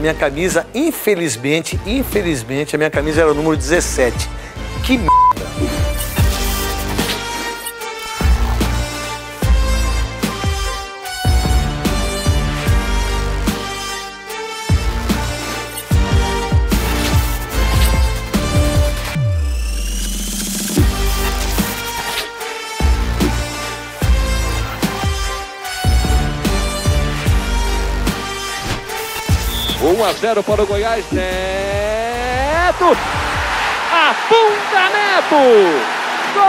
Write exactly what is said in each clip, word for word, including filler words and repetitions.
minha camisa, infelizmente, infelizmente, a minha camisa era o número dezessete. Que merda! um a zero para o Goiás. Neto! Afunda Neto! Gol!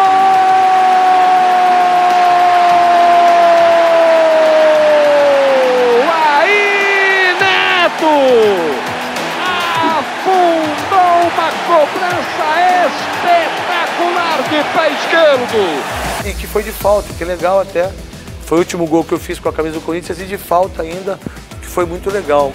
Aí, Neto! Afundou uma cobrança espetacular de pé esquerdo! E que foi de falta, que legal até. Foi o último gol que eu fiz com a camisa do Corinthians e de falta ainda, que foi muito legal.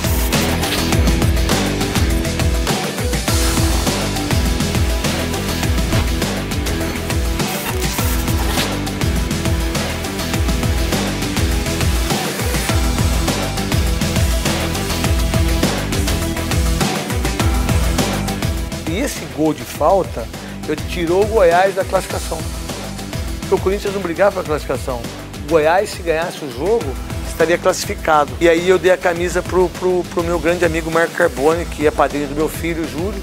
E esse gol de falta, eu tirou o Goiás da classificação. Porque o Corinthians não brigava pela classificação. O Goiás, se ganhasse o jogo, estaria classificado. E aí eu dei a camisa pro, pro, pro meu grande amigo Marco Carbone, que é padrinho do meu filho, Júlio.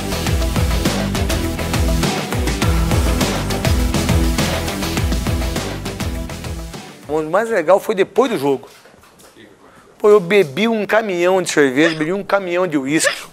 O mais legal foi depois do jogo. Pô, eu bebi um caminhão de cerveja, bebi um caminhão de uísque.